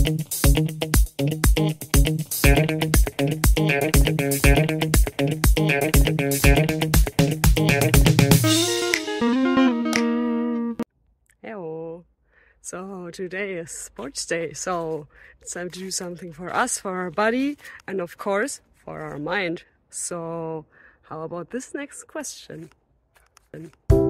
Hello. So today is sports day, so it's time to do something for us, for our body, and of course for our mind. So how about this next question?